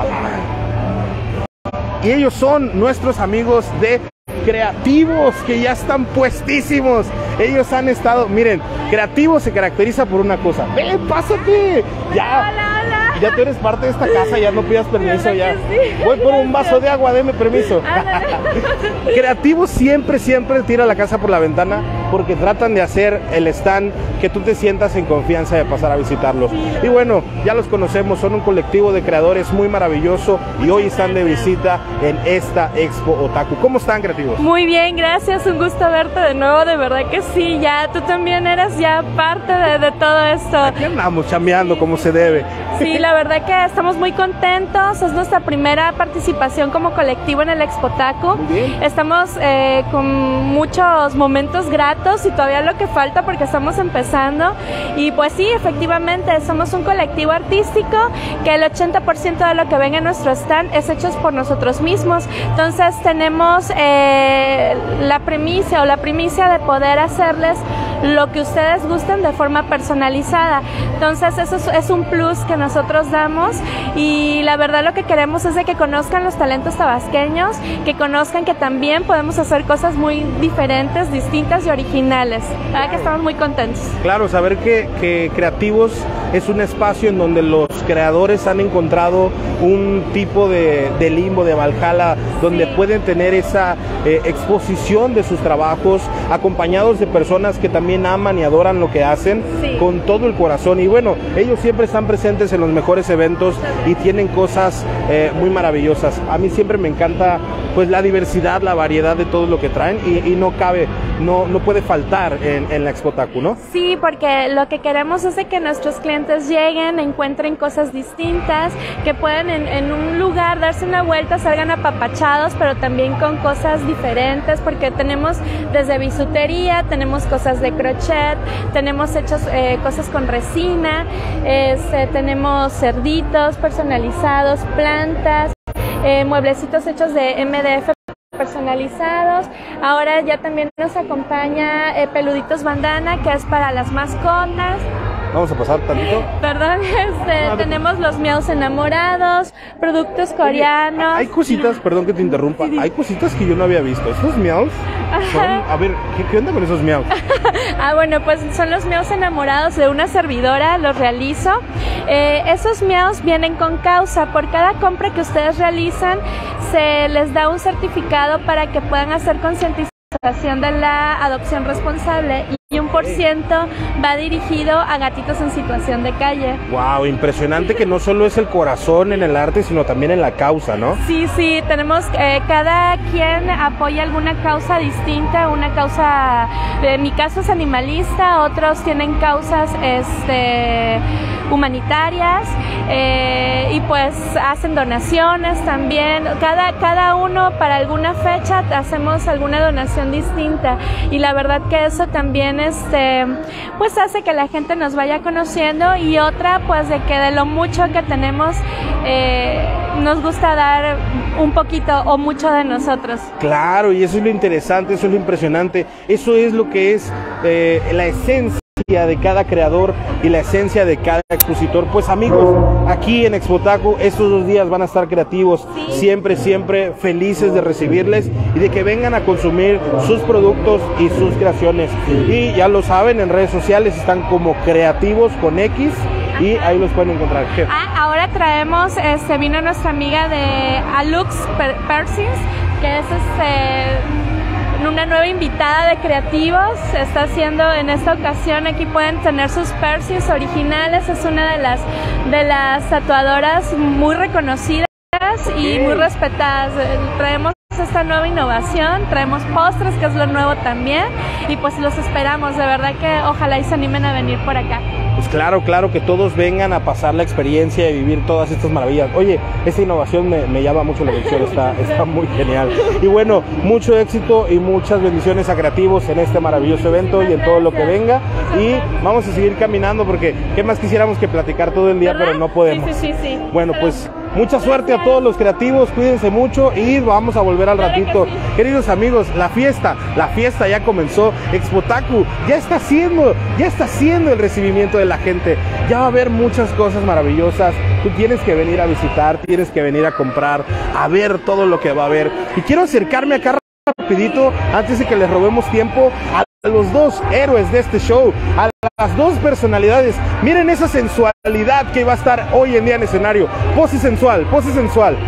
Hola. Y ellos son nuestros amigos de Creativos, que ya están puestísimos. Ellos han estado, miren, Creativos se caracteriza por una cosa. ¡Ven, pásate! Ya. Hola, hola. Ya tú eres parte de esta casa, ya no pidas permiso, ya. Sí. Voy por un vaso de agua, deme permiso. Creativos siempre, siempre tira la casa por la ventana porque tratan de hacer el stand que tú te sientas en confianza de pasar a visitarlos. Y bueno, ya los conocemos, son un colectivo de creadores muy maravilloso y hoy están de visita en esta Expo Otaku. ¿Cómo están, Creativos? Muy bien, gracias, un gusto verte de nuevo, de verdad que sí, ya tú también eres ya parte de, de todo esto. Aquí andamos chambeando como se debe. Sí, la verdad que estamos muy contentos, es nuestra primera participación como colectivo en el Expo Otaku. Estamos eh, con muchos momentos gratos y todavía lo que falta porque estamos empezando. Y pues sí, efectivamente, somos un colectivo artístico que el ochenta por ciento de lo que ven en nuestro stand es hecho por nosotros mismos. Entonces tenemos eh, la premisa o la primicia de poder hacerles lo que ustedes gusten de forma personalizada. Entonces eso es, es un plus que nosotros damos y la verdad lo que queremos es de que conozcan los talentos tabasqueños, que conozcan que también podemos hacer cosas muy diferentes, distintas y originales. La verdad que estamos muy contentos. Claro, saber que, que Creativos es un espacio en donde los creadores han encontrado un tipo de, de limbo, de Valhalla, donde sí pueden tener esa eh, exposición de sus trabajos, acompañados de personas que también también aman y adoran lo que hacen Sí. con todo el corazón. Y bueno, ellos siempre están presentes en los mejores eventos y tienen cosas eh, muy maravillosas. A mí siempre me encanta pues la diversidad, la variedad de todo lo que traen y, y no cabe, no, no puede faltar en, en la Expotaku, ¿no? Sí, porque lo que queremos es de que nuestros clientes lleguen, encuentren cosas distintas, que puedan en, en un lugar darse una vuelta, salgan apapachados, pero también con cosas diferentes, porque tenemos desde bisutería, tenemos cosas de crochet, tenemos hechos eh, cosas con resina, este, tenemos cerditos personalizados, plantas, eh, mueblecitos hechos de M D F personalizados. Ahora ya también nos acompaña eh, Peluditos Bandana, que es para las mascotas. Vamos a pasar tantito. Perdón, este, tenemos los miaus enamorados, productos coreanos. Hay cositas, perdón que te interrumpa, hay cositas que yo no había visto. Estos miaus son, a ver, ¿qué, qué onda con esos miaus? Ah, bueno, pues son los miaus enamorados de una servidora, los realizo. Eh, esos miaus vienen con causa. Por cada compra que ustedes realizan, se les da un certificado para que puedan hacer concientización de la adopción responsable y un por ciento va dirigido a gatitos en situación de calle. Wow, impresionante que no solo es el corazón en el arte, sino también en la causa, ¿no? Sí, sí, tenemos, eh, cada quien apoya alguna causa distinta, una causa, en mi caso es animalista, otros tienen causas este, humanitarias, eh, y pues hacen donaciones también, cada, cada uno para alguna fecha hacemos alguna donación distinta y la verdad que eso también este, pues hace que la gente nos vaya conociendo y otra pues de que de lo mucho que tenemos eh, nos gusta dar un poquito o mucho de nosotros. Claro, y eso es lo interesante, eso es lo impresionante, eso es lo que es eh, la esencia de cada creador y la esencia de cada expositor. Pues amigos, aquí en Expotaku estos dos días van a estar creativos, ¿sí? siempre, siempre felices de recibirles y de que vengan a consumir sus productos y sus creaciones. Y ya lo saben, en redes sociales están como Creativos con X y ahí los pueden encontrar. ¿Qué? Ah, ahora traemos, este, vino nuestra amiga de Alux Piercings, que es este una nueva invitada de creativos, está haciendo en esta ocasión, aquí pueden tener sus piercings originales, es una de las de las tatuadoras muy reconocidas y muy respetadas. Traemos esta nueva innovación, traemos postres, que es lo nuevo también, y pues los esperamos, de verdad que ojalá y se animen a venir por acá. Pues claro, claro, que todos vengan a pasar la experiencia y vivir todas estas maravillas. Oye, esta innovación me, me llama mucho la atención, está, está muy genial. Y bueno, mucho éxito y muchas bendiciones a Creativos en este maravilloso evento y en todo lo que venga. Y vamos a seguir caminando porque qué más quisiéramos que platicar todo el día, ¿verdad? Pero no podemos. Sí, sí, sí, sí. Bueno, pues mucha suerte a todos los creativos, cuídense mucho y vamos a volver al ratito. Queridos amigos, la fiesta, la fiesta ya comenzó. Expotaku ya está haciendo, ya está haciendo el recibimiento de la gente. Ya va a haber muchas cosas maravillosas. Tú tienes que venir a visitar, tienes que venir a comprar, a ver todo lo que va a haber. Y quiero acercarme acá rapidito, antes de que les robemos tiempo, a los dos héroes de este show, a las dos personalidades. Miren esa sensualidad que va a estar hoy en día en escenario. Pose sensual, pose sensual,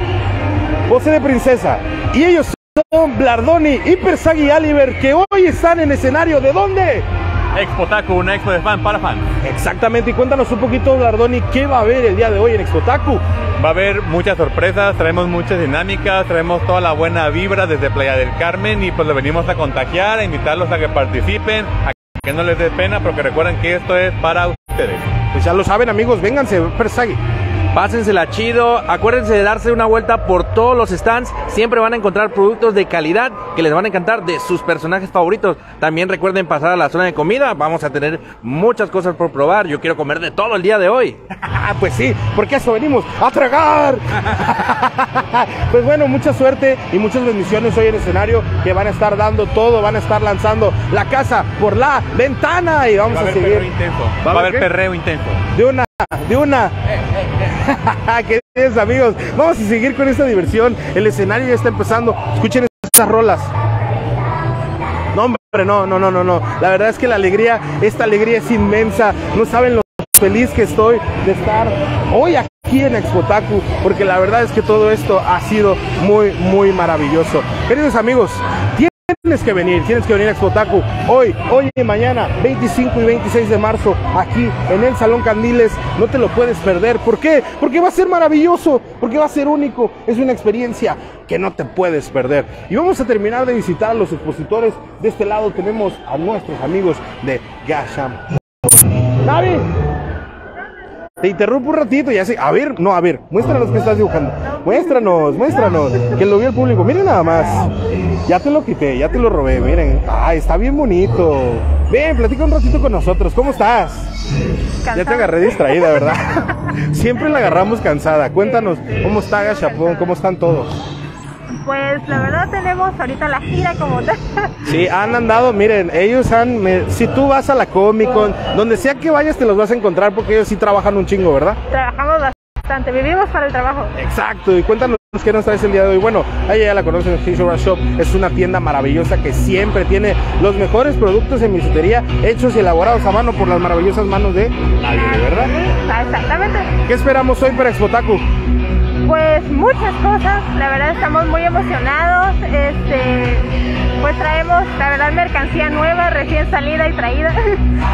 pose de princesa. Y ellos son Blardoni y Persagi Aliver, que hoy están en escenario. ¿De dónde? Expotaku, una expo de fan para fans. Exactamente, y cuéntanos un poquito, Blardoni, ¿qué va a haber el día de hoy en Expotaku? Va a haber muchas sorpresas, traemos muchas dinámicas, traemos toda la buena vibra desde Playa del Carmen y pues lo venimos a contagiar, a invitarlos a que participen, a que no les dé pena, pero que recuerden que esto es para ustedes. Pues ya lo saben, amigos, vénganse, Persagi. Pásensela chido, acuérdense de darse una vuelta por todos los stands, siempre van a encontrar productos de calidad que les van a encantar de sus personajes favoritos. También recuerden pasar a la zona de comida, vamos a tener muchas cosas por probar, yo quiero comer de todo el día de hoy. Pues sí, porque a eso venimos, a tragar. Pues bueno, mucha suerte y muchas bendiciones hoy en el escenario, que van a estar dando todo, van a estar lanzando la casa por la ventana y vamos va a, a haber seguir. Perreo intenso. Va, va a haber perreo intenso. De una, de una. Queridos amigos, vamos a seguir con esta diversión. El escenario ya está empezando. Escuchen estas rolas. No, hombre, no, no, no, no, no. La verdad es que la alegría, esta alegría es inmensa. No saben lo feliz que estoy de estar hoy aquí en Expotaku, porque la verdad es que todo esto ha sido muy, muy maravilloso. Queridos amigos, Tienes que venir, tienes que venir a Expotaku hoy, hoy y mañana, veinticinco y veintiséis de marzo, aquí en el Salón Candiles. No te lo puedes perder. ¿Por qué? Porque va a ser maravilloso, porque va a ser único. Es una experiencia que no te puedes perder. Y vamos a terminar de visitar a los expositores. De este lado tenemos a nuestros amigos de Gasham. ¡David! Te interrumpo un ratito y así. A ver, no, a ver, muéstranos qué estás dibujando. Muéstranos, muéstranos. Que lo vea el público. Miren nada más. Ya te lo quité, ya te lo robé. Miren. Ay, está bien bonito. Ven, platica un ratito con nosotros. ¿Cómo estás? Cansada. Ya te agarré distraída, ¿verdad? Siempre la agarramos cansada. Cuéntanos, ¿cómo está Gashapon? ¿Cómo están todos? Pues la verdad tenemos ahorita la gira como tal. Sí, han andado, miren, ellos han, me, si tú vas a la Comic Con, donde sea que vayas te los vas a encontrar porque ellos sí trabajan un chingo, ¿verdad? Trabajamos bastante, vivimos para el trabajo. Exacto, y cuéntanos qué nos traes el día de hoy. Bueno, ella ya la conocen, Hishura Shop es una tienda maravillosa que siempre tiene los mejores productos en bisutería hechos y elaborados a mano por las maravillosas manos de Navi, ¿verdad? Exactamente. ¿Qué esperamos hoy para Expotaku? Pues muchas cosas, la verdad estamos muy emocionados, este, pues traemos, la verdad, mercancía nueva, recién salida y traída, este,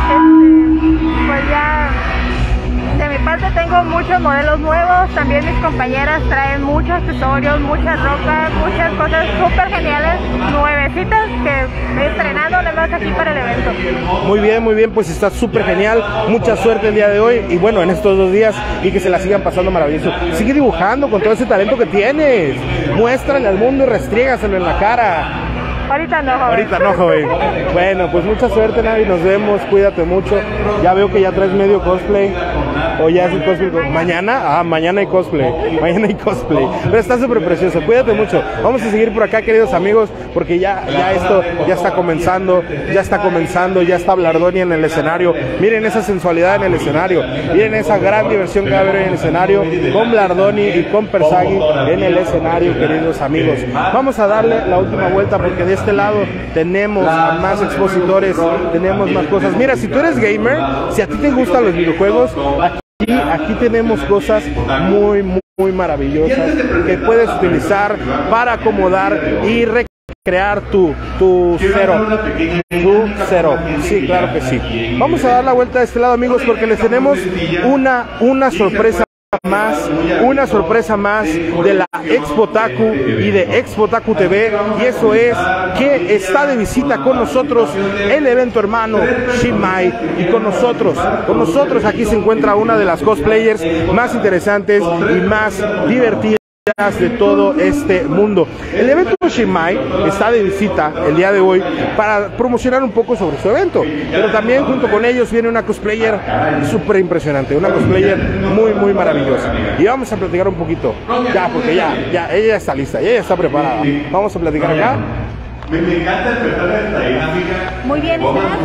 pues ya, de mi parte tengo muchos modelos nuevos, también mis compañeras traen muchos accesorios, mucha ropa, muchas cosas súper geniales, nuevecitas que estrenando además aquí para el evento. Muy bien, muy bien, pues está súper genial, mucha suerte el día de hoy y bueno, en estos dos días y que se la sigan pasando maravilloso. Sigue dibujando con todo ese talento que tienes, muéstrale al mundo y restrígaselo en la cara. Ahorita no, joven. Ahorita no, joven. Bueno, pues mucha suerte, Navi, nos vemos, cuídate mucho. Ya veo que ya traes medio cosplay. O ya es el cosplay. ¿Mañana? Ah, mañana hay cosplay. Mañana hay cosplay. Pero está súper precioso, cuídate mucho. Vamos a seguir por acá, queridos amigos, porque ya, ya esto ya está comenzando, ya está comenzando, ya está Blardonia en el escenario. Miren esa sensualidad en el escenario. Miren esa gran diversión que va a haber en el escenario con Blardoni y con Persagi en el escenario, queridos amigos. Vamos a darle la última vuelta porque de este lado tenemos a más expositores, tenemos más cosas. Mira, si tú eres gamer, si a ti te gustan los videojuegos, aquí, aquí tenemos cosas muy, muy, muy maravillosas que puedes utilizar para acomodar y recrear tu, tu cero, tu cero. Sí, claro que sí. Vamos a dar la vuelta de este lado, amigos, porque les tenemos una, una sorpresa más, una sorpresa más de la Expotaku y de Expotaku T V, y eso es que está de visita con nosotros el evento hermano Shinmai, y con nosotros, con nosotros aquí se encuentra una de las cosplayers más interesantes y más divertidas de todo este mundo. El evento Shinmai está de visita el día de hoy para promocionar un poco sobre su evento, pero también junto con ellos viene una cosplayer súper impresionante, una cosplayer muy muy maravillosa, y vamos a platicar un poquito ya, porque ya, ya, ella ya está lista, ella ya está preparada. Vamos a platicar acá. Me, me encanta el personaje de esta dinámica. Muy bien,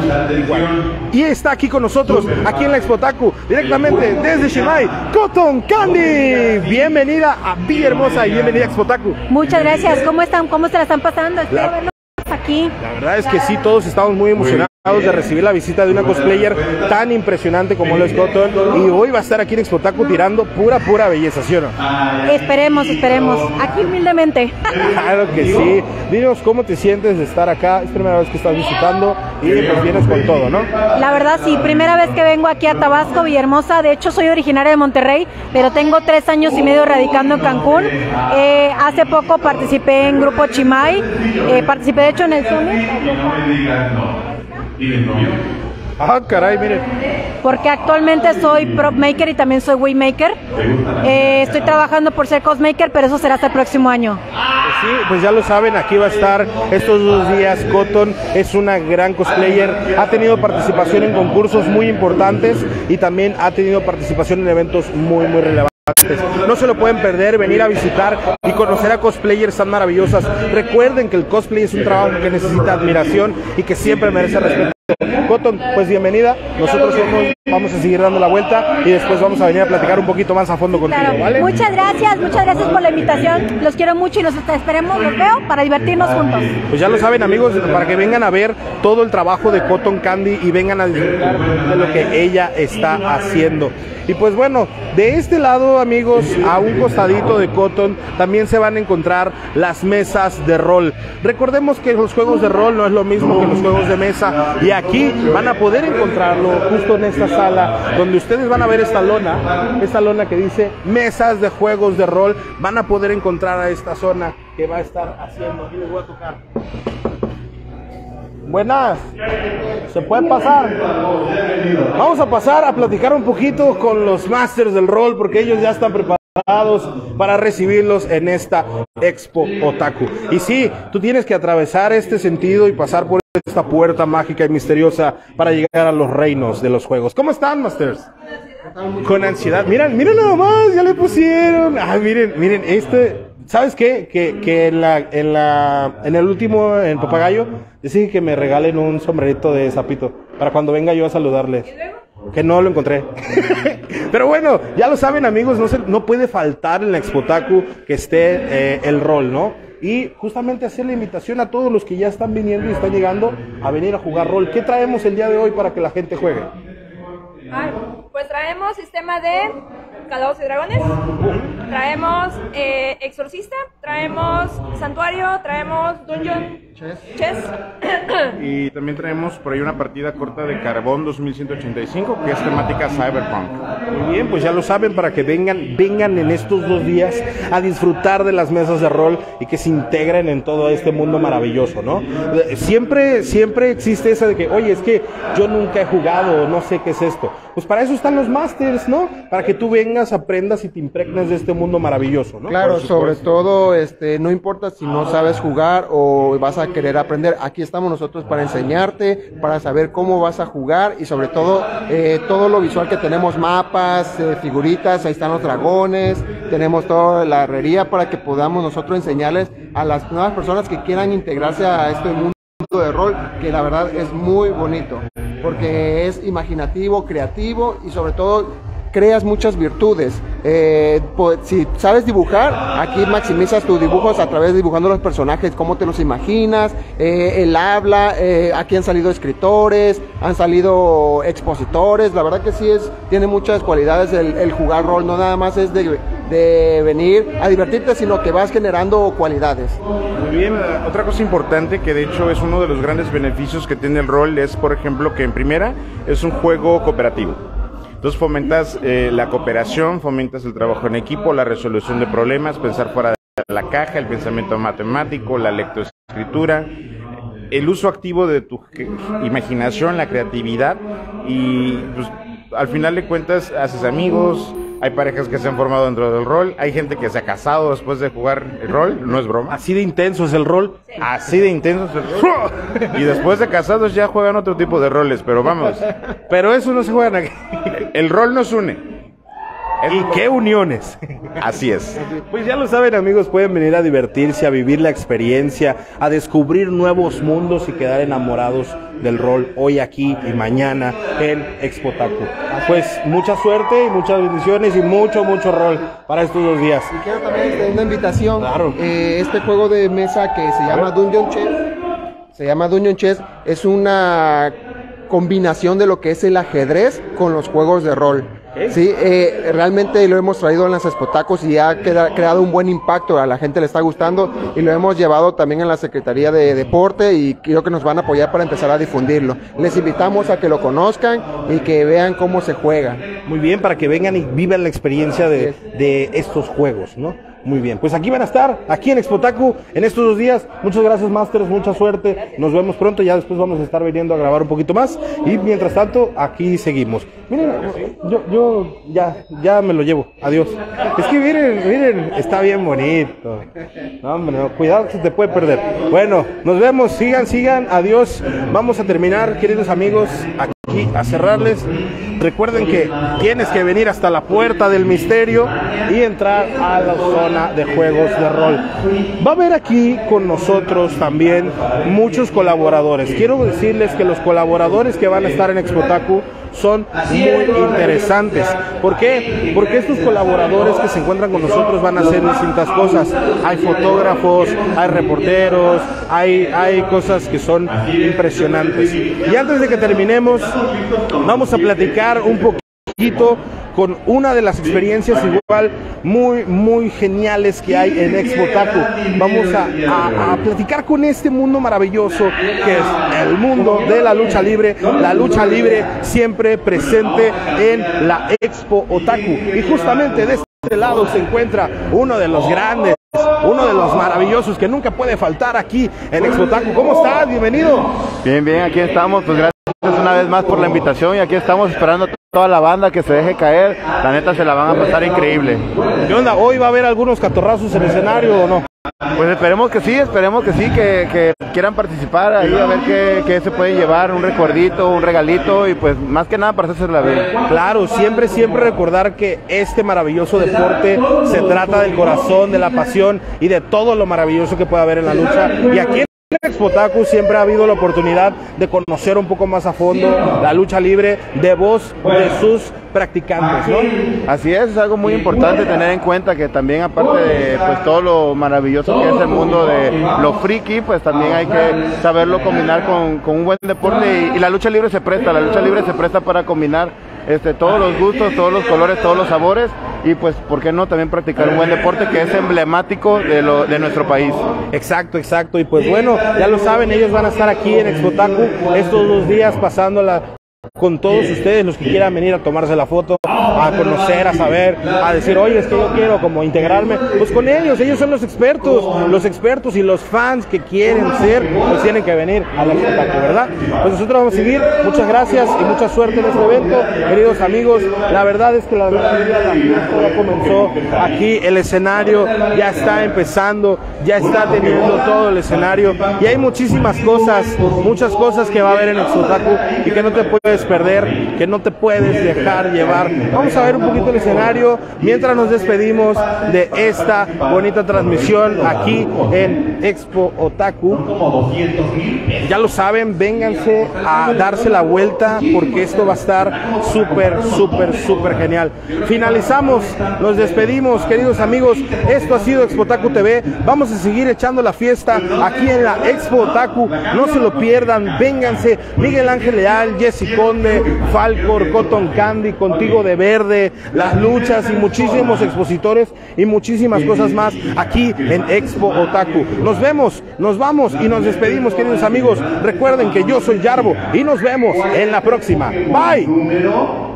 y está aquí con nosotros, aquí en la Expotaku, directamente desde Shinmai, Cotton Candy. Bienvenida a Villa Hermosa y bienvenida a Expotaku. Muchas gracias. ¿Cómo están? ¿Cómo se la están pasando? Espero La... verlos aquí. La verdad es que sí, todos estamos muy emocionados de recibir la visita de una cosplayer tan impresionante como lo es Cotton, y hoy va a estar aquí en Expotaku tirando pura, pura belleza, ¿sí o no? Esperemos, esperemos, aquí humildemente. Claro que sí. Dinos cómo te sientes de estar acá, es primera vez que estás visitando y pues vienes con todo, ¿no? La verdad sí, primera vez que vengo aquí a Tabasco, Villahermosa. De hecho soy originaria de Monterrey, pero tengo tres años y medio radicando en Cancún. Eh, hace poco participé en Grupo Chimay, eh, participé de hecho en el Summit. Ah, caray, miren. Porque actualmente soy prop maker y también soy waymaker. Eh, estoy trabajando por ser cosmaker, pero eso será hasta el próximo año. Sí, pues ya lo saben, aquí va a estar estos dos días. Cotton es una gran cosplayer, ha tenido participación en concursos muy importantes y también ha tenido participación en eventos muy, muy relevantes. No se lo pueden perder, venir a visitar y conocer a cosplayers tan maravillosas. Recuerden que el cosplay es un trabajo que necesita admiración y que siempre merece respeto. Cotton, pues bienvenida. Nosotros somos, vamos a seguir dando la vuelta y después vamos a venir a platicar un poquito más a fondo contigo, Claro. ¿vale? Muchas gracias, muchas gracias por la invitación. Los quiero mucho y los esperemos, los veo para divertirnos juntos. Pues ya lo saben, amigos, para que vengan a ver todo el trabajo de Cotton Candy y vengan a disfrutar de lo que ella está haciendo. Y pues bueno, de este lado, amigos, a un costadito de Cotton también se van a encontrar las mesas de rol. Recordemos que los juegos de rol no es lo mismo que los juegos de mesa, y aquí van a poder encontrarlo justo en esta sala donde ustedes van a ver esta lona, esta lona que dice mesas de juegos de rol. Van a poder encontrar a esta zona que va a estar haciendo. Aquí les voy a tocar. Buenas, ¿se puede pasar? Vamos a pasar a platicar un poquito con los masters del rol, porque ellos ya están preparados para recibirlos en esta Expo Otaku. Y sí, tú tienes que atravesar este sentido y pasar por esta puerta mágica y misteriosa para llegar a los reinos de los juegos. ¿Cómo están, masters? Con ansiedad. Miren, miren nada más, ya le pusieron. Ah, miren, miren, este... ¿Sabes qué? Que, que en la, en la, en el último, en Papagayo, dije que me regalen un sombrerito de sapito para cuando venga yo a saludarles. Que no lo encontré. Pero bueno, ya lo saben, amigos, no se, no puede faltar en la Expo Otaku que esté eh, el rol, ¿no? Y justamente hacer la invitación a todos los que ya están viniendo y están llegando a venir a jugar rol. ¿Qué traemos el día de hoy para que la gente juegue? Ay, pues traemos sistema de Calabozos y Dragones, traemos eh, Exorcista, traemos Santuario, traemos Dungeon Chess. Chess. Y también traemos por ahí una partida corta de Carbón dos mil ciento ochenta y cinco, que es temática Cyberpunk. Muy bien, pues ya lo saben, para que vengan, vengan en estos dos días a disfrutar de las mesas de rol y que se integren en todo este mundo maravilloso, ¿no? Siempre, siempre existe esa de que, oye, es que yo nunca he jugado, no sé qué es esto. Pues para eso están los masters, ¿no? Para que tú vengas, aprendas y te impregnes de este mundo maravilloso, ¿no? Claro, sobre todo, este, no importa si no sabes jugar o vas a querer aprender, aquí estamos nosotros para enseñarte, para saber cómo vas a jugar y sobre todo, eh, todo lo visual que tenemos, mapas, eh, figuritas, ahí están los dragones, tenemos toda la herrería para que podamos nosotros enseñarles a las nuevas personas que quieran integrarse a este mundo de rol, que la verdad es muy bonito, porque es imaginativo, creativo y sobre todo creas muchas virtudes. Eh, pues, si sabes dibujar, aquí maximizas tus dibujos a través de dibujando los personajes, cómo te los imaginas, eh, el habla, eh, aquí han salido escritores, han salido expositores, la verdad que sí es, tiene muchas cualidades el, el jugar rol, no nada más es de, de venir a divertirte, sino que vas generando cualidades. Muy bien, otra cosa importante que de hecho es uno de los grandes beneficios que tiene el rol es, por ejemplo, que en primera es un juego cooperativo. Entonces fomentas eh, la cooperación, fomentas el trabajo en equipo, la resolución de problemas, pensar fuera de la caja, el pensamiento matemático, la lectoescritura, el uso activo de tu imaginación, la creatividad y pues, al final de cuentas haces amigos. Hay parejas que se han formado dentro del rol, hay gente que se ha casado después de jugar el rol, no es broma. Así de intenso es el rol. Sí. Así de intenso es el rol. Y después de casados ya juegan otro tipo de roles, pero vamos. Pero eso no se juegan aquí. El rol nos une. ¿Y qué uniones? Así es. Pues ya lo saben, amigos, pueden venir a divertirse, a vivir la experiencia, a descubrir nuevos mundos y quedar enamorados del rol hoy, aquí y mañana en Expo Otaku. Pues mucha suerte y muchas bendiciones y mucho, mucho rol para estos dos días. Y quiero también tener una invitación. Claro. Eh, este juego de mesa que se llama Dungeon Chess, se llama Dungeon Chess, es una combinación de lo que es el ajedrez con los juegos de rol. Sí, eh, realmente lo hemos traído en las Expotacos y ha queda, creado un buen impacto, a la gente le está gustando y lo hemos llevado también en la Secretaría de Deporte y creo que nos van a apoyar para empezar a difundirlo. Les invitamos a que lo conozcan y que vean cómo se juega. Muy bien, para que vengan y vivan la experiencia de, de estos juegos, ¿no? Muy bien, pues aquí van a estar, aquí en Expo Otaku, en estos dos días. Muchas gracias, Masters, mucha suerte. Nos vemos pronto, ya después vamos a estar viniendo a grabar un poquito más. Y mientras tanto, aquí seguimos. Miren, yo, yo ya, ya me lo llevo, adiós. Es que miren, miren, está bien bonito. No, hombre, no, cuidado, se te puede perder. Bueno, nos vemos, sigan, sigan, adiós. Vamos a terminar, queridos amigos, aquí aquí a cerrarles. Recuerden que tienes que venir hasta la puerta del misterio y entrar a la zona de juegos de rol. Va a haber aquí con nosotros también muchos colaboradores. Quiero decirles que los colaboradores que van a estar en Expotaku son muy interesantes. ¿Por qué? Porque estos colaboradores que se encuentran con nosotros van a hacer distintas cosas. Hay fotógrafos, hay reporteros, hay, hay cosas que son impresionantes. Y antes de que terminemos, vamos a platicar un poquito con una de las experiencias igual muy, muy geniales que hay en Expotaku. Vamos a, a, a platicar con este mundo maravilloso que es el mundo de la lucha libre, la lucha libre siempre presente en la Expo Otaku. Y justamente de este lado se encuentra uno de los grandes, uno de los maravillosos que nunca puede faltar aquí en Expotaku. ¿Cómo estás? Bienvenido. Bien, bien, aquí estamos, pues gracias una vez más por la invitación y aquí estamos esperando toda la banda que se deje caer. La neta se la van a pasar increíble. ¿Qué onda? ¿Hoy va a haber algunos catorrazos en el escenario o no? Pues esperemos que sí, esperemos que sí, que, que quieran participar ahí a ver qué, qué se pueden llevar, un recuerdito, un regalito y pues más que nada para hacerse la vida. Claro, siempre, siempre recordar que este maravilloso deporte se trata del corazón, de la pasión y de todo lo maravilloso que puede haber en la lucha. Y aquí en Expotaku siempre ha habido la oportunidad de conocer un poco más a fondo la lucha libre de voz de sus practicantes, ¿no? Así es, es algo muy importante tener en cuenta que también aparte de pues todo lo maravilloso que es el mundo de lo friki, pues también hay que saberlo combinar con, con un buen deporte y, y la lucha libre se presta, la lucha libre se presta para combinar este, todos los gustos, todos los colores, todos los sabores y pues por qué no también practicar un buen deporte que es emblemático de, lo, de nuestro país. Exacto, exacto, y pues bueno, ya lo saben, ellos van a estar aquí en Expotaku estos dos días pasándola con todos ustedes, los que quieran venir a tomarse la foto, a conocer, a saber, a decir, oye, es que yo quiero como integrarme, pues con ellos, ellos son los expertos, los expertos y los fans que quieren ser, pues tienen que venir a la Expotaku, ¿verdad? Pues nosotros vamos a seguir, muchas gracias y mucha suerte en este evento, queridos amigos, la verdad es que la, la, la fiesta ya comenzó, aquí el escenario ya está empezando, ya está teniendo todo el escenario y hay muchísimas cosas, muchas cosas que va a haber en Expotaku y que no te puedes perder, que no te puedes dejar llevar. Vamos a ver un poquito el escenario mientras nos despedimos de esta bonita transmisión aquí en Expo Otaku. Ya lo saben, vénganse a darse la vuelta porque esto va a estar súper, súper, súper genial. Finalizamos, nos despedimos, queridos amigos. Esto ha sido Expotaku T V. Vamos a seguir echando la fiesta aquí en la Expo Otaku. No se lo pierdan, vénganse. Miguel Ángel Leal, Jesse Conde, Falcor, Cotton Candy, Contigo de Verde, Las Luchas y muchísimos expositores y muchísimas cosas más aquí en Expo Otaku. Nos vemos, nos vamos y nos despedimos, queridos amigos. Recuerden que yo soy Yarbo y nos vemos en la próxima. Bye.